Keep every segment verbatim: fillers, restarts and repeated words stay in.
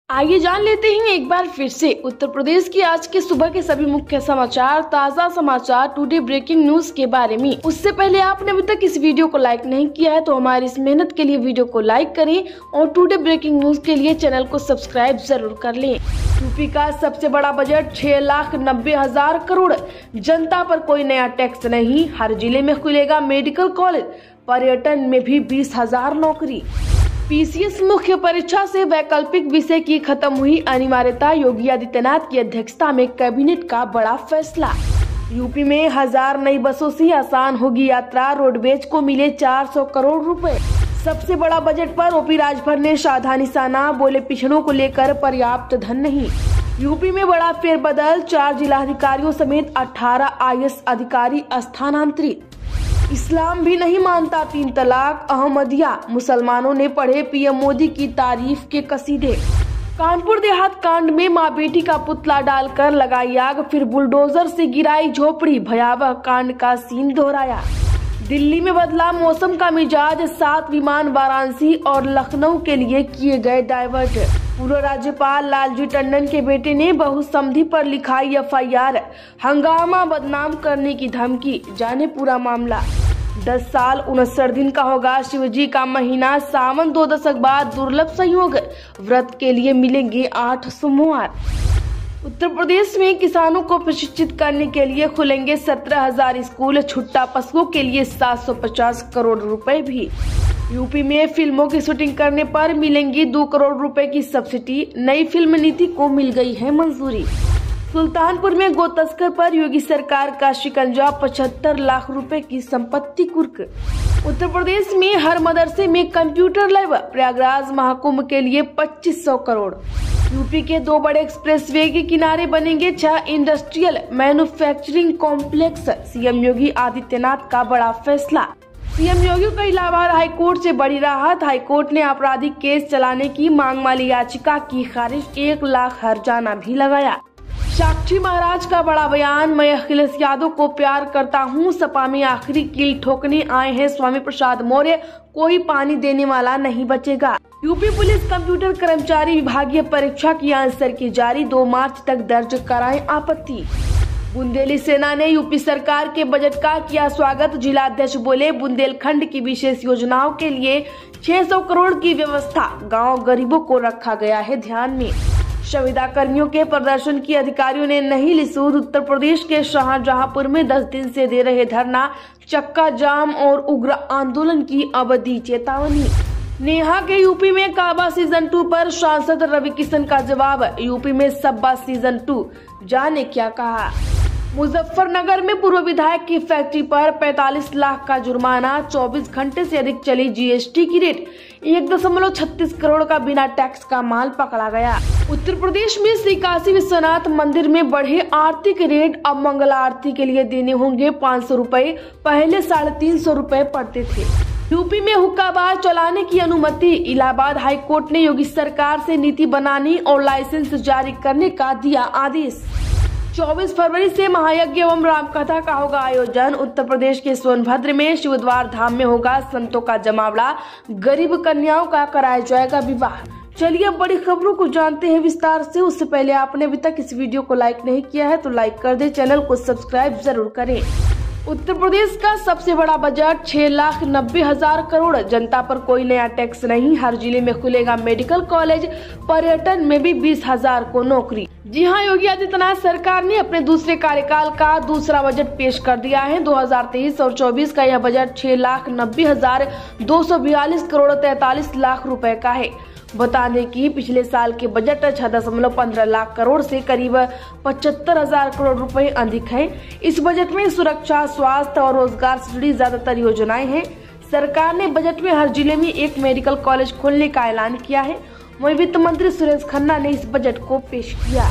आइए जान लेते हैं एक बार फिर से उत्तर प्रदेश की आज के सुबह के सभी मुख्य समाचार, ताज़ा समाचार, टुडे ब्रेकिंग न्यूज के बारे में। उससे पहले आपने अभी तक इस वीडियो को लाइक नहीं किया है तो हमारी इस मेहनत के लिए वीडियो को लाइक करें और टुडे ब्रेकिंग न्यूज के लिए चैनल को सब्सक्राइब जरूर कर लें। यूपी का सबसे बड़ा बजट छह लाख नब्बे हजार करोड़, जनता पर कोई नया टैक्स नहीं, हर जिले में खुलेगा मेडिकल कॉलेज, पर्यटन में भी बीस हजार नौकरी। पीसीएस मुख्य परीक्षा से वैकल्पिक विषय की खत्म हुई अनिवार्यता, योगी आदित्यनाथ की अध्यक्षता में कैबिनेट का बड़ा फैसला। यूपी में हजार नई बसों से आसान होगी यात्रा, रोडवेज को मिले चार सौ करोड़ रुपए। सबसे बड़ा बजट पर ओपी राजभर ने साधा निशाना, बोले पिछड़ों को लेकर पर्याप्त धन नहीं। यूपी में बड़ा फेरबदल, चार जिलाधिकारियों समेत अठारह आईएएस अधिकारी स्थानांतरित। इस्लाम भी नहीं मानता तीन तलाक, अहमदिया मुसलमानों ने पढ़े पीएम मोदी की तारीफ के कसीदे। कानपुर देहात कांड में मां बेटी का पुतला डालकर लगाई आग, फिर बुलडोजर से गिराई झोपड़ी, भयावह कांड का सीन दोहराया। दिल्ली में बदला मौसम का मिजाज, सात विमान वाराणसी और लखनऊ के लिए किए गए डाइवर्ट। पूर्व राज्यपाल लालजी टंडन के बेटे ने बहुसंधि पर लिखाई एफ आई आर, हंगामा बदनाम करने की धमकी, जाने पूरा मामला। दस साल उनसठ दिन का होगा शिवजी का महीना, सावन, दो दशक बाद दुर्लभ संयोग, व्रत के लिए मिलेंगे आठ सोमवार। उत्तर प्रदेश में किसानों को प्रशिक्षित करने के लिए खुलेंगे सत्रह हजार स्कूल, छुट्टा पशुओं के लिए सात सौ पचास करोड़ रुपए भी। यूपी में फिल्मों की शूटिंग करने पर मिलेंगी दो करोड़ रुपए की सब्सिडी, नई फिल्म नीति को मिल गई है मंजूरी। सुल्तानपुर में गो तस्कर पर योगी सरकार का शिकंजा, पचहत्तर लाख रुपए की संपत्ति कुर्क। उत्तर प्रदेश में हर मदरसे में कंप्यूटर लैब, प्रयागराज महाकुंभ के लिए पच्चीस सौ करोड़। यूपी के दो बड़े एक्सप्रेसवे के किनारे बनेंगे छह industrial manufacturing complex, CM Yogi Adityanath का बड़ा फैसला। सीएम योगी को इलाहाबाद हाईकोर्ट से बड़ी राहत, हाईकोर्ट ने आपराधिक केस चलाने की मांग वाली याचिका की खारिज, एक लाख हर्जाना भी लगाया। साक्षी महाराज का बड़ा बयान, मैं अखिलेश यादव को प्यार करता हूं, सपा में आखिरी कील ठोकने आए हैं स्वामी प्रसाद मौर्य, कोई पानी देने वाला नहीं बचेगा। यूपी पुलिस कंप्यूटर कर्मचारी विभागीय परीक्षा की आंसर की जारी, दो मार्च तक दर्ज कराएं आपत्ति। बुंदेली सेना ने यूपी सरकार के बजट का किया स्वागत, जिलाध्यक्ष बोले बुंदेलखंड की विशेष योजनाओं के लिए छह सौ करोड़ की व्यवस्था, गांव गरीबों को रखा गया है ध्यान में। संविदा कर्मियों के प्रदर्शन की अधिकारियों ने नहीं ली सूद, उत्तर प्रदेश के शाहजहांपुर में दस दिन से दे रहे धरना, चक्का जाम और उग्र आंदोलन की अवधि चेतावनी। नेहा के यूपी में काबा सीजन टू पर सांसद रवि किशन का जवाब, यूपी में सब्बा सीजन टू, जाने क्या कहा। मुजफ्फरनगर में पूर्व विधायक की फैक्ट्री पर पैंतालीस लाख का जुर्माना, चौबीस घंटे से अधिक चली जीएसटी की रेट, एक दशमलव छत्तीस करोड़ का बिना टैक्स का माल पकड़ा गया। उत्तर प्रदेश में श्री काशी विश्वनाथ मंदिर में बढ़े आरती के रेट, अब मंगला आरती के लिए देने होंगे पाँच सौ रूपए, पहले साढ़े तीन सौ रूपए पड़ते थे। यूपी में हुक्का बार चलाने की अनुमति, इलाहाबाद हाईकोर्ट ने योगी सरकार से नीति बनाने और लाइसेंस जारी करने का दिया आदेश। चौबीस फरवरी से महायज्ञ एवं रामकथा का होगा आयोजन, उत्तर प्रदेश के सोनभद्र में शिवद्वार धाम में होगा संतों का जमावड़ा, गरीब कन्याओं का कराया जाएगा विवाह। चलिए अब बड़ी खबरों को जानते हैं विस्तार से। उससे पहले आपने अभी तक इस वीडियो को लाइक नहीं किया है तो लाइक कर दे, चैनल को सब्सक्राइब जरूर करें। उत्तर प्रदेश का सबसे बड़ा बजट छह लाख नब्बे हजार करोड़, जनता पर कोई नया टैक्स नहीं, हर जिले में खुलेगा मेडिकल कॉलेज, पर्यटन में भी बीस हजार को नौकरी। जी हां, योगी आदित्यनाथ सरकार ने अपने दूसरे कार्यकाल का दूसरा बजट पेश कर दिया है। दो हजार तेईस और चौबीस का यह बजट छह लाख नब्बे हजार दो सौ बयालीस करोड़ तैतालीस लाख रुपए का है। बता दें कि पिछले साल के बजट छह दशमलव पंद्रह लाख करोड़ से करीब पचहत्तर हजार करोड़ रुपए अधिक है। इस बजट में सुरक्षा, स्वास्थ्य और रोजगार से जुड़ी ज्यादातर योजनाएं हैं। सरकार ने बजट में हर जिले में एक मेडिकल कॉलेज खोलने का ऐलान किया है। वहीं वित्त मंत्री सुरेश खन्ना ने इस बजट को पेश किया।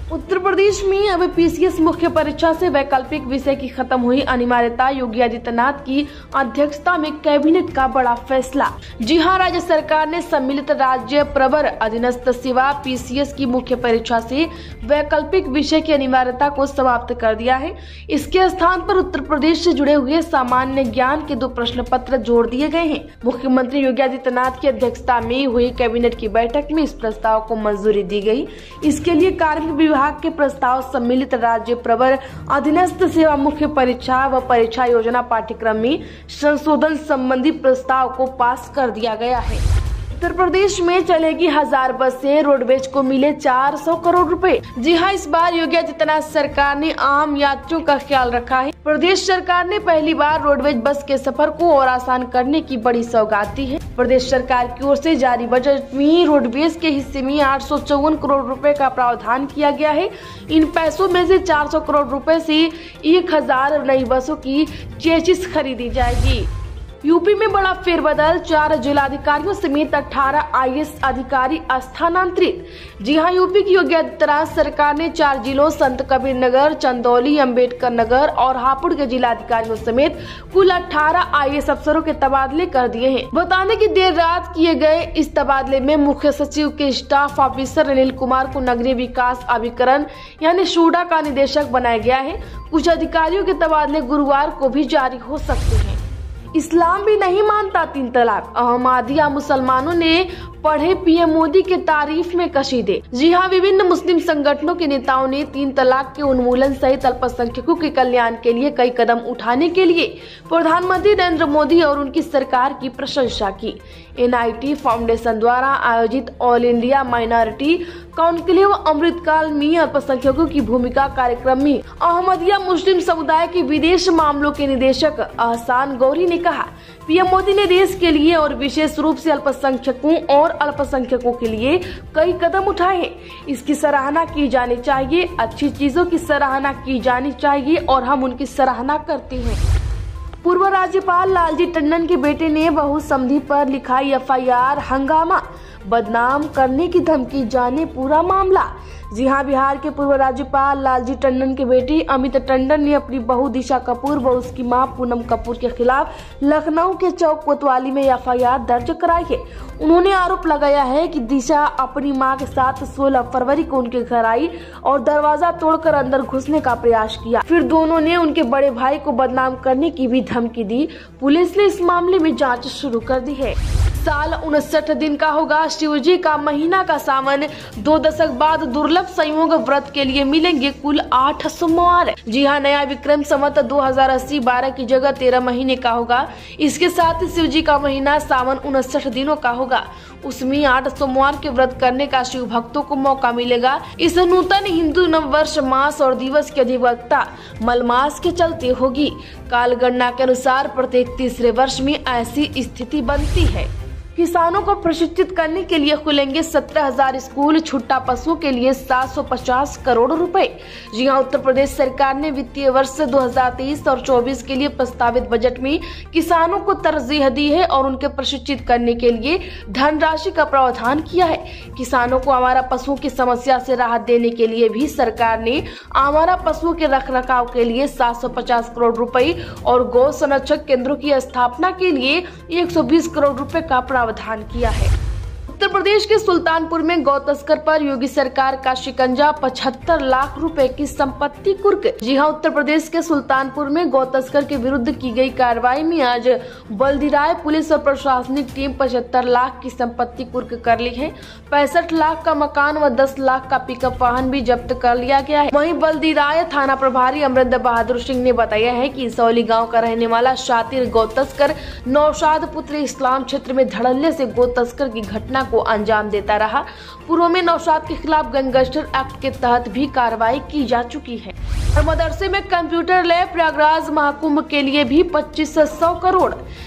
उत्तर प्रदेश में अब पीसीएस मुख्य परीक्षा से वैकल्पिक विषय की खत्म हुई अनिवार्यता। योगी आदित्यनाथ की अध्यक्षता में कैबिनेट का बड़ा फैसला। जी हां, राज्य सरकार ने सम्मिलित राज्य प्रवर अधीनस्थ सेवा पीसीएस की मुख्य परीक्षा से वैकल्पिक विषय की अनिवार्यता को समाप्त कर दिया है। इसके स्थान पर उत्तर प्रदेश से जुड़े हुए सामान्य ज्ञान के दो प्रश्न पत्र जोड़ दिए गए हैं। मुख्यमंत्री योगी आदित्यनाथ की अध्यक्षता में हुई कैबिनेट की बैठक में इस प्रस्ताव को मंजूरी दी गई। इसके लिए कार्मिक विभाग के प्रस्ताव सम्मिलित राज्य प्रवर अधीनस्थ सेवा मुख्य परीक्षा व परीक्षा योजना पाठ्यक्रम में संशोधन संबंधी प्रस्ताव को पास कर दिया गया है। उत्तर प्रदेश में चलेगी हजार बसें, रोडवेज को मिले चार सौ करोड़ रुपए। जी हां, इस बार योगी आदित्यनाथ सरकार ने आम यात्रियों का ख्याल रखा है। प्रदेश सरकार ने पहली बार रोडवेज बस के सफर को और आसान करने की बड़ी सौगात दी है। प्रदेश सरकार की ओर से जारी बजट में रोडवेज के हिस्से में आठ सौ चौवन करोड़ रुपए का प्रावधान किया गया है। इन पैसों में से चार सौ करोड़ रुपए से एक हजार नई बसों की चेसिस खरीदी जाएगी। यूपी में बड़ा फेरबदल, चार जिलाधिकारियों समेत अठारह आईएएस अधिकारी स्थानांतरित। जी हां, यूपी की योगी आदित्यनाथ सरकार ने चार जिलों संत कबीर नगर, चंदौली, अंबेडकर नगर और हापुड़ के जिलाधिकारियों समेत कुल अठारह आईएएस अफसरों के तबादले कर दिए हैं। बताने की देर रात किए गए इस तबादले में मुख्य सचिव के स्टाफ ऑफिसर अनिल कुमार को नगरीय विकास अभिकरण यानी शूडा का निदेशक बनाया गया है। कुछ अधिकारियों के तबादले गुरुवार को भी जारी हो सकते हैं। इस्लाम भी नहीं मानता तीन तलाक, अहमदिया मुसलमानों ने पढ़े पीएम मोदी के तारीफ में कशीदे। जी हां, विभिन्न मुस्लिम संगठनों के नेताओं ने तीन तलाक के उन्मूलन सहित अल्पसंख्यकों के कल्याण के लिए कई कदम उठाने के लिए प्रधानमंत्री नरेंद्र मोदी और उनकी सरकार की प्रशंसा की। एनआईटी फाउंडेशन द्वारा आयोजित ऑल इंडिया माइनॉरिटी कॉन्क्लेव अमृतकाल में अल्पसंख्यकों की भूमिका कार्यक्रम में अहमदिया मुस्लिम समुदाय के विदेश मामलों के निदेशक अहसान गौरी ने कहा, पीएम मोदी ने देश के लिए और विशेष रूप से अल्पसंख्यकों और अल्पसंख्यकों के लिए कई कदम उठाए हैं। इसकी सराहना की जानी चाहिए। अच्छी चीजों की सराहना की जानी चाहिए और हम उनकी सराहना करते हैं। पूर्व राज्यपाल लालजी टंडन के बेटे ने बहू समधी पर लिखाई एफआईआर, हंगामा, बदनाम करने की धमकी, जाने पूरा मामला। जी हां, बिहार के पूर्व राज्यपाल लालजी टंडन के बेटी अमित टंडन ने अपनी बहू दिशा कपूर व उसकी मां पूनम कपूर के खिलाफ लखनऊ के चौक कोतवाली में एफआईआर दर्ज कराई है। उन्होंने आरोप लगाया है कि दिशा अपनी मां के साथ सोलह फरवरी को उनके घर आई और दरवाजा तोड़कर अंदर घुसने का प्रयास किया। फिर दोनों ने उनके बड़े भाई को बदनाम करने की भी धमकी दी। पुलिस ने इस मामले में जाँच शुरू कर दी है। साल उनसठ दिन का होगा शिव जी का महीना का सावन। दो दशक बाद दुर्लभ संयोग व्रत के लिए मिलेंगे कुल आठ सोमवार। जी हां, नया विक्रम संवत दो हजार अस्सी बारह की जगह तेरह महीने का होगा। इसके साथ ही शिव जी का महीना सावन उनसठ दिनों का होगा। उसमें आठ सोमवार के व्रत करने का शिव भक्तों को मौका मिलेगा। इस नूतन हिंदू नववर्ष मास और दिवस की अधिवक्ता मलमास के चलते होगी। काल गणना के अनुसार प्रत्येक तीसरे वर्ष में ऐसी स्थिति बनती है। किसानों को प्रशिक्षित करने के लिए खुलेंगे सत्रह हजार स्कूल, छुट्टा पशुओं के लिए सात सौ पचास करोड़ रुपए। जी हां, उत्तर प्रदेश सरकार ने वित्तीय वर्ष दो हजार तेईस और चौबीस के लिए प्रस्तावित बजट में किसानों को तरजीह दी है और उनके प्रशिक्षित करने के लिए धनराशि का प्रावधान किया है। किसानों को आवारा पशुओं की समस्या से राहत देने के लिए भी सरकार ने आवारा पशुओं के रखरखाव के लिए सात सौ पचास करोड़ रुपए और गौ संरक्षक केंद्रों की स्थापना के लिए एक सौ बीस करोड़ रुपए का प्रावधान किया है। उत्तर प्रदेश के सुल्तानपुर में गौ तस्कर पर योगी सरकार का शिकंजा, पचहत्तर लाख रुपए की संपत्ति कुर्क। जी हां, उत्तर प्रदेश के सुल्तानपुर में गौ तस्कर के विरुद्ध की गई कार्रवाई में आज बल्दीराय पुलिस और प्रशासनिक टीम पचहत्तर लाख की संपत्ति कुर्क कर ली है। पैंसठ लाख का मकान व दस लाख का पिकअप वाहन भी जब्त कर लिया गया है। वहीं बल्दीराय थाना प्रभारी अमरिंदर बहादुर सिंह ने बताया है कि इसौली गाँव का रहने वाला शातिर गौ तस्कर नौशाद पुत्र इस्लाम क्षेत्र में धड़ल्ले से गौ तस्कर की घटना को अंजाम देता रहा। पूर्व में नौशाद के खिलाफ गैंगस्टर एक्ट के तहत भी कार्रवाई की जा चुकी है। और मदरसे में कंप्यूटर लैब, प्रयागराज महाकुंभ के लिए भी पच्चीस सौ करोड़।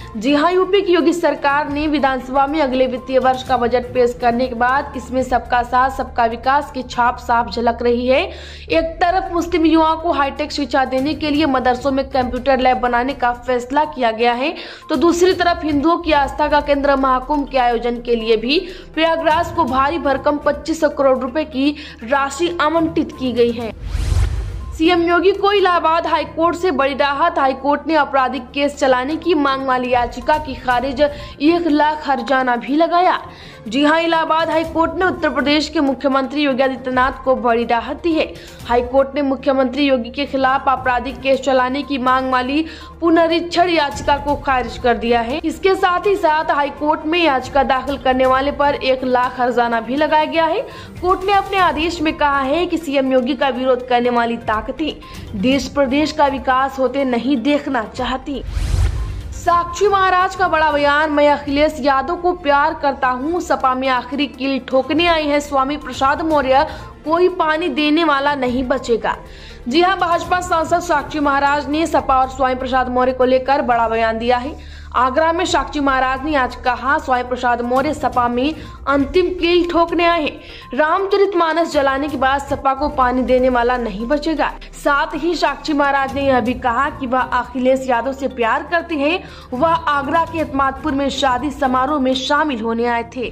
जी हां, यूपी की योगी सरकार ने विधानसभा में अगले वित्तीय वर्ष का बजट पेश करने के बाद इसमें सबका साथ सबका विकास की छाप साफ झलक रही है। एक तरफ मुस्लिम युवाओं को हाईटेक शिक्षा देने के लिए मदरसों में कंप्यूटर लैब बनाने का फैसला किया गया है, तो दूसरी तरफ हिंदुओं की आस्था का केंद्र महाकुंभ के आयोजन के लिए भी प्रयागराज को भारी भरकम पच्चीस सौ करोड़ रुपए की राशि आवंटित की गई है। सीएम योगी को इलाहाबाद हाईकोर्ट से बड़ी राहत। हाईकोर्ट ने आपराधिक केस चलाने की मांग वाली याचिका की खारिज एक लाख हर्जाना भी लगाया। जी हां, इलाहाबाद हाईकोर्ट ने उत्तर प्रदेश के मुख्यमंत्री योगी आदित्यनाथ को बड़ी राहत दी है। हाईकोर्ट ने मुख्यमंत्री योगी के खिलाफ आपराधिक केस चलाने की मांग वाली पुनरीक्षण याचिका को खारिज कर दिया है। इसके साथ ही साथ हाईकोर्ट में याचिका दाखिल करने वाले पर एक लाख हर्जाना भी लगाया गया है। कोर्ट ने अपने आदेश में कहा है कि सीएम योगी का विरोध करने वाली ताकतें देश प्रदेश का विकास होते नहीं देखना चाहती। साक्षी महाराज का बड़ा बयान, मैं अखिलेश यादव को प्यार करता हूं। सपा में आखिरी कील ठोकने आई है स्वामी प्रसाद मौर्य, कोई पानी देने वाला नहीं बचेगा। जी हां, भाजपा सांसद साक्षी महाराज ने सपा और स्वामी प्रसाद मौर्य को लेकर बड़ा बयान दिया है। आगरा में साक्षी महाराज ने आज कहा, स्वामी प्रसाद मौर्य सपा में अंतिम कील ठोकने आए हैं। रामचरितमानस जलाने के बाद सपा को पानी देने वाला नहीं बचेगा। साथ ही साक्षी महाराज ने यह भी कहा कि वह अखिलेश यादव से प्यार करते हैं। वह आगरा के एतमादपुर में शादी समारोह में शामिल होने आए थे।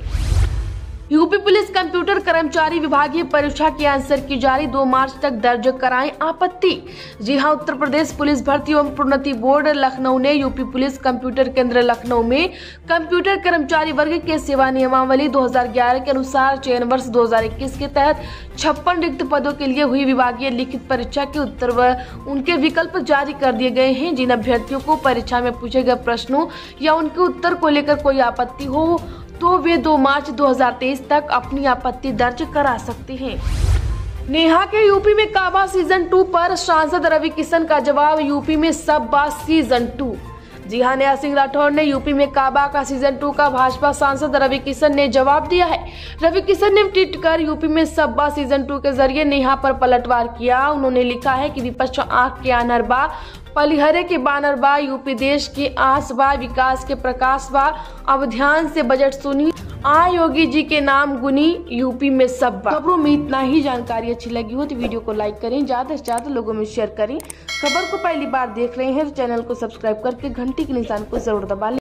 यूपी पुलिस कंप्यूटर कर्मचारी विभागीय परीक्षा के आंसर की जारी, दो मार्च तक दर्ज कराएं आपत्ति। जी हां, उत्तर प्रदेश पुलिस भर्ती एवं प्रोन्नति बोर्ड लखनऊ ने यूपी पुलिस कंप्यूटर केंद्र लखनऊ में कंप्यूटर कर्मचारी वर्ग के सेवा नियमावली दो हज़ार ग्यारह के अनुसार चयन वर्ष दो हज़ार इक्कीस के तहत छप्पन रिक्त पदों के लिए हुई विभागीय लिखित परीक्षा के उत्तर व उनके विकल्प जारी कर दिए गए हैं। जिन अभ्यर्थियों को परीक्षा में पूछे गए प्रश्नों या उनके उत्तर को लेकर कोई आपत्ति हो तो वे दो मार्च दो हज़ार तेईस तक अपनी आपत्ति दर्ज करा सकते हैं। नेहा के यूपी में काबा सीजन टू पर सांसद रवि किशन का जवाब, यूपी में सब बात सीजन टू। जी हां, नेहा सिंह राठौर ने यूपी में काबा का सीजन टू का भाजपा सांसद रवि किशन ने जवाब दिया है। रवि किशन ने ट्वीट कर यूपी में सब्बा सीजन टू के जरिए नेहा पर पलटवार किया। उन्होंने लिखा है कि विपक्ष आंख के अनरबा, पलिहरे के बानरबा, यूपी देश के आसबा, विकास के प्रकाशबा, अब ध्यान से बजट सुनी, आ योगी जी के नाम गुनी, यूपी में सब्बा। खबरों में इतना ही। जानकारी अच्छी लगी हो तो वीडियो को लाइक करें, ज्यादा से ज्यादा लोगों में शेयर करें। खबर को पहली बार देख रहे हैं तो चैनल को सब्सक्राइब करके घंटी के निशान को जरूर दबा लें।